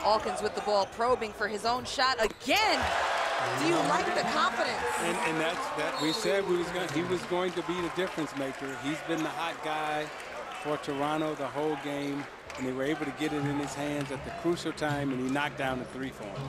Alkins with the ball, probing for his own shot again. Do you like the confidence? And that we said he was going to be the difference maker. He's been the hot guy for Toronto the whole game, and they were able to get it in his hands at the crucial time, and he knocked down the three for him.